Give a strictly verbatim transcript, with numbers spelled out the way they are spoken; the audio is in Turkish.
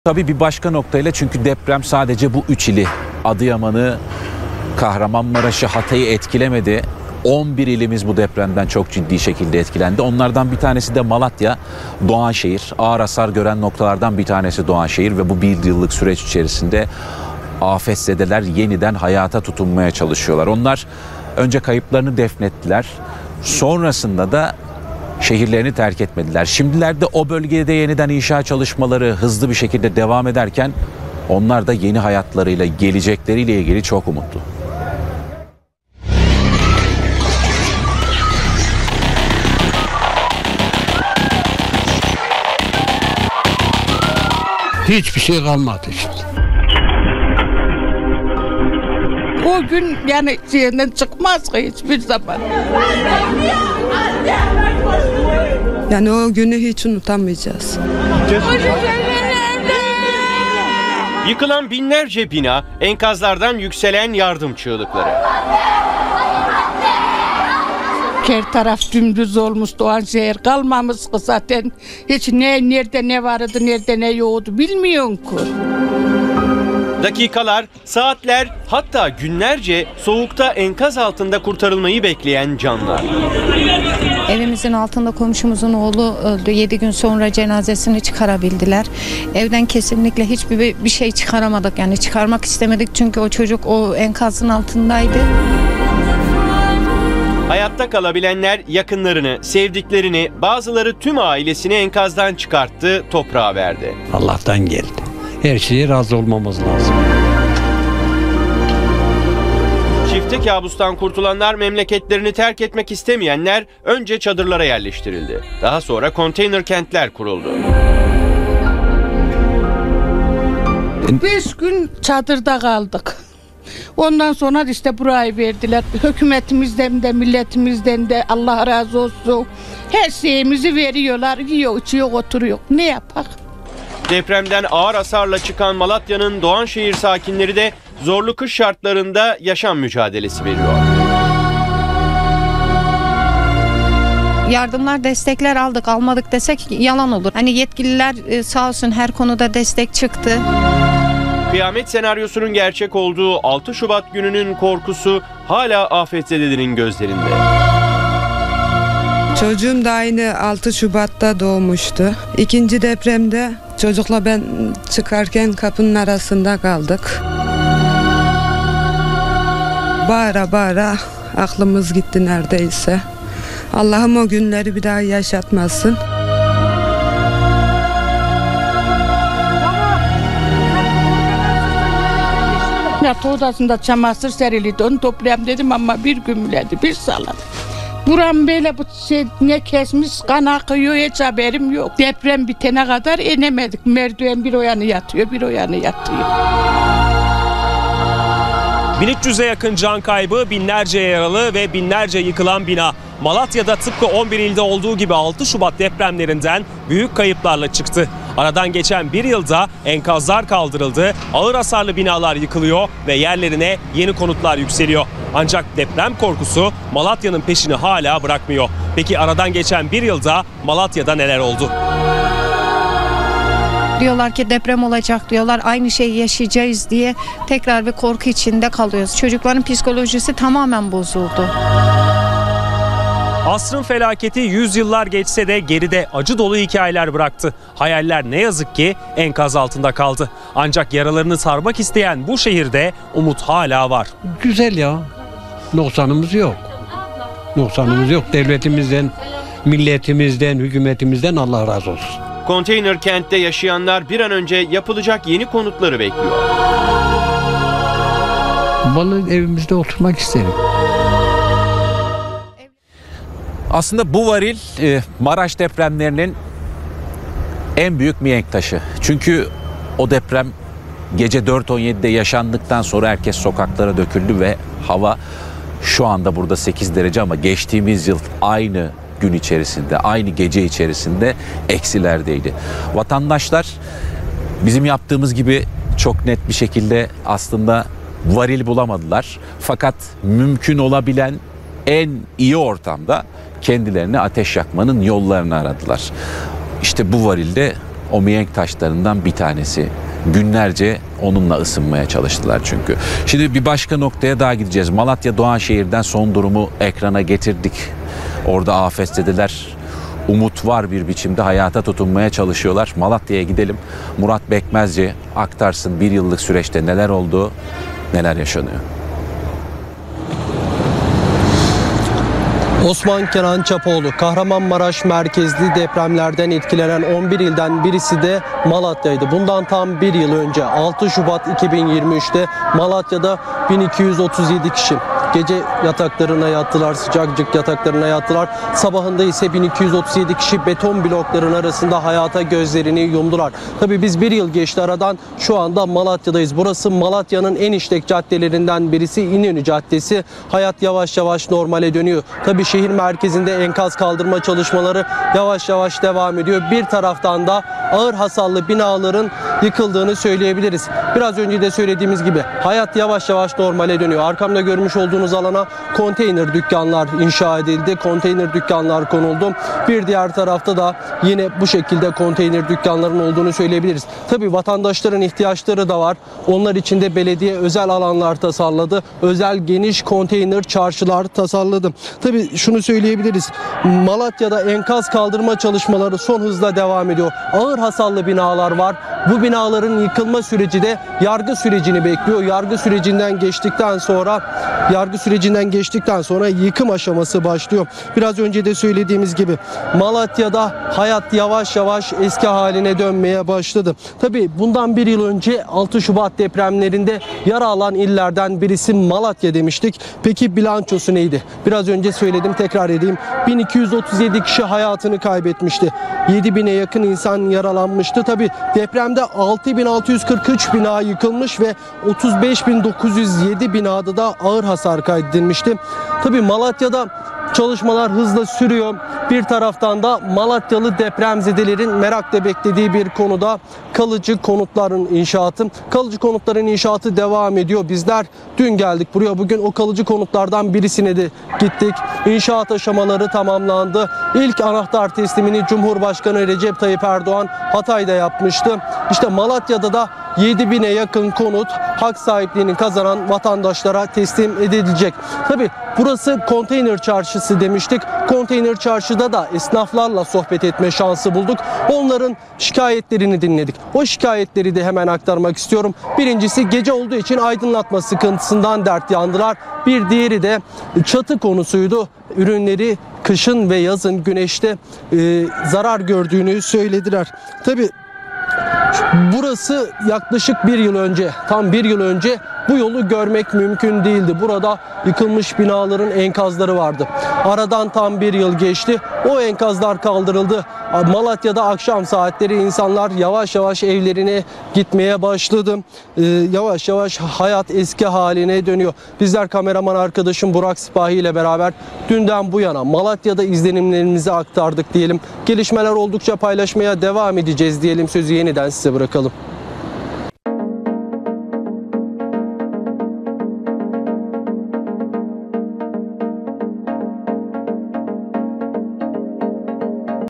Tabii bir başka noktayla, çünkü deprem sadece bu üç ili, Adıyaman'ı, Kahramanmaraş'ı, Hatay'ı etkilemedi. on bir ilimiz bu depremden çok ciddi şekilde etkilendi. Onlardan bir tanesi de Malatya, Doğanşehir. Ağır hasar gören noktalardan bir tanesi Doğanşehir ve bu bir yıllık süreç içerisinde afetzedeler yeniden hayata tutunmaya çalışıyorlar. Onlar önce kayıplarını defnettiler. Sonrasında da şehirlerini terk etmediler. Şimdilerde o bölgede yeniden inşa çalışmaları hızlı bir şekilde devam ederken onlar da yeni hayatlarıyla, gelecekleriyle ilgili çok umutlu. Hiçbir şey kalmadı işte. O gün yani şeyinden çıkmaz ki hiçbir zaman. Yani o günü hiç unutamayacağız. Yıkılan binlerce bina, enkazlardan yükselen yardım çığlıkları. Her taraf dümdüz olmuş, Doğanşehir kalmamış ki zaten. Hiç ne nerede ne vardı, nerede ne yoktu bilmiyorum ki. Dakikalar, saatler, hatta günlerce soğukta enkaz altında kurtarılmayı bekleyen canlar. Evimizin altında komşumuzun oğlu öldü. yedi gün sonra cenazesini çıkarabildiler. Evden kesinlikle hiçbir bir şey çıkaramadık. Yani çıkarmak istemedik çünkü o çocuk o enkazın altındaydı. Hayatta kalabilenler yakınlarını, sevdiklerini, bazıları tüm ailesini enkazdan çıkarttı, toprağa verdi. Allah'tan geldi. Her şeye razı olmamız lazım. Çifte kabustan kurtulanlar, memleketlerini terk etmek istemeyenler önce çadırlara yerleştirildi. Daha sonra konteyner kentler kuruldu. Beş gün çadırda kaldık. Ondan sonra işte burayı verdiler. Hükümetimizden de milletimizden de Allah razı olsun. Her şeyimizi veriyorlar. Yiyor, içiyor, oturuyor. Ne yapak? Depremden ağır hasarla çıkan Malatya'nın Doğanşehir sakinleri de zorlu kış şartlarında yaşam mücadelesi veriyor. Yardımlar, destekler aldık, almadık desek yalan olur. Hani yetkililer sağ olsun her konuda destek çıktı. Kıyamet senaryosunun gerçek olduğu altı Şubat gününün korkusu hala afetzedelerin gözlerinde. Çocuğum da aynı altı Şubat'ta doğmuştu. İkinci depremde çocukla ben çıkarken kapının arasında kaldık. Bağıra bağıra aklımız gitti neredeyse. Allah'ım o günleri bir daha yaşatmasın. Yatak odasında çamaşır seriliydi, onu toplayayım dedim ama bir gümüledi, bir salladı. Buram böyle bu şey ne kesmiş, kan akıyor, hiç haberim yok. Deprem bitene kadar inemedik. Merdiven bir o yana yatıyor, bir o yana yatıyor. bin üç yüze yakın can kaybı, binlerce yaralı ve binlerce yıkılan bina. Malatya'da tıpkı on bir ilde olduğu gibi altı Şubat depremlerinden büyük kayıplarla çıktı. Aradan geçen bir yılda enkazlar kaldırıldı, ağır hasarlı binalar yıkılıyor ve yerlerine yeni konutlar yükseliyor. Ancak deprem korkusu Malatya'nın peşini hala bırakmıyor. Peki aradan geçen bir yılda Malatya'da neler oldu? Diyorlar ki deprem olacak diyorlar, aynı şeyi yaşayacağız diye tekrar bir korku içinde kalıyoruz. Çocukların psikolojisi tamamen bozuldu. Asrın felaketi yüzyıllar geçse de geride acı dolu hikayeler bıraktı. Hayaller ne yazık ki enkaz altında kaldı. Ancak yaralarını sarmak isteyen bu şehirde umut hala var. Güzel ya. Noksanımız yok. Noksanımız yok. Devletimizden, milletimizden, hükümetimizden Allah razı olsun. Konteyner kentte yaşayanlar bir an önce yapılacak yeni konutları bekliyor. Vallahi evimizde oturmak isterim. Aslında bu varil Maraş depremlerinin en büyük mihenk taşı. Çünkü o deprem gece dört on yedide yaşandıktan sonra herkes sokaklara döküldü ve hava şu anda burada sekiz derece ama geçtiğimiz yıl aynı gün içerisinde, aynı gece içerisinde eksilerdeydi. Vatandaşlar bizim yaptığımız gibi çok net bir şekilde aslında varil bulamadılar. Fakat mümkün olabilen en iyi ortamda kendilerine ateş yakmanın yollarını aradılar. İşte bu varilde o mihenk taşlarından bir tanesi. Günlerce onunla ısınmaya çalıştılar çünkü. Şimdi bir başka noktaya daha gideceğiz. Malatya Doğanşehir'den son durumu ekrana getirdik. Orada afetzedeler umut var bir biçimde hayata tutunmaya çalışıyorlar. Malatya'ya gidelim. Murat Bekmezci aktarsın bir yıllık süreçte neler oldu, neler yaşanıyor. Osman Kenan Çapoğlu, Kahramanmaraş merkezli depremlerden etkilenen on bir ilden birisi de Malatya'ydı. Bundan tam bir yıl önce altı Şubat iki bin yirmi üç'te Malatya'da bin iki yüz otuz yedi kişi gece yataklarına yattılar, sıcacık yataklarına yattılar. Sabahında ise bin iki yüz otuz yedi kişi beton blokların arasında hayata gözlerini yumdular. Tabii biz bir yıl geçti aradan, şu anda Malatya'dayız. Burası Malatya'nın en işlek caddelerinden birisi, İnönü Caddesi. Hayat yavaş yavaş normale dönüyor. Tabii şehir merkezinde enkaz kaldırma çalışmaları yavaş yavaş devam ediyor. Bir taraftan da ağır hasarlı binaların yıkıldığını söyleyebiliriz. Biraz önce de söylediğimiz gibi hayat yavaş yavaş normale dönüyor. Arkamda görmüş olduğunuz alana konteyner dükkanlar inşa edildi. Konteyner dükkanlar konuldu. Bir diğer tarafta da yine bu şekilde konteyner dükkanların olduğunu söyleyebiliriz. Tabii vatandaşların ihtiyaçları da var. Onlar için de belediye özel alanlar tasarladı. Özel geniş konteyner çarşılar tasarladı. Tabii şunu söyleyebiliriz. Malatya'da enkaz kaldırma çalışmaları son hızla devam ediyor. Ağır hasarlı binalar var. Bu binaların yıkılma süreci de yargı sürecini bekliyor. Yargı sürecinden geçtikten sonra yargı sürecinden geçtikten sonra yıkım aşaması başlıyor. Biraz önce de söylediğimiz gibi Malatya'da hayat yavaş yavaş eski haline dönmeye başladı. Tabii bundan bir yıl önce altı Şubat depremlerinde yara alan illerden birisi Malatya demiştik. Peki bilançosu neydi? Biraz önce söyledim, tekrar edeyim. bin iki yüz otuz yedi kişi hayatını kaybetmişti. yedi bine yakın insan yaralanmıştı. Tabii depremde altı bin altı yüz kırk üç bina yıkılmış ve otuz beş bin dokuz yüz yedi binada da ağır hasar kaydedilmişti. Tabii Malatya'da çalışmalar hızla sürüyor. Bir taraftan da Malatyalı depremzedelerin merakla beklediği bir konuda kalıcı konutların inşaatı. Kalıcı konutların inşaatı devam ediyor. Bizler dün geldik buraya. Bugün o kalıcı konutlardan birisine de gittik. İnşaat aşamaları tamamlandı. İlk anahtar teslimini Cumhurbaşkanı Recep Tayyip Erdoğan Hatay'da yapmıştı. İşte Malatya'da da yedi bine yakın konut hak sahipliğini kazanan vatandaşlara teslim edilecek. Tabii burası konteyner çarşısı demiştik. Konteyner çarşıda da esnaflarla sohbet etme şansı bulduk. Onların şikayetlerini dinledik. O şikayetleri de hemen aktarmak istiyorum. Birincisi, gece olduğu için aydınlatma sıkıntısından dert yandılar. Bir diğeri de çatı konusuydu. Ürünleri kışın ve yazın güneşte e, zarar gördüğünü söylediler. Tabii burası yaklaşık bir yıl önce, tam bir yıl önce bu yolu görmek mümkün değildi. Burada yıkılmış binaların enkazları vardı. Aradan tam bir yıl geçti. O enkazlar kaldırıldı. Malatya'da akşam saatleri insanlar yavaş yavaş evlerine gitmeye başladı. Ee, yavaş yavaş hayat eski haline dönüyor. Bizler kameraman arkadaşım Burak Sipahi ile beraber dünden bu yana Malatya'da izlenimlerimizi aktardık diyelim. Gelişmeler oldukça paylaşmaya devam edeceğiz diyelim. Sözü yeniden size bırakalım.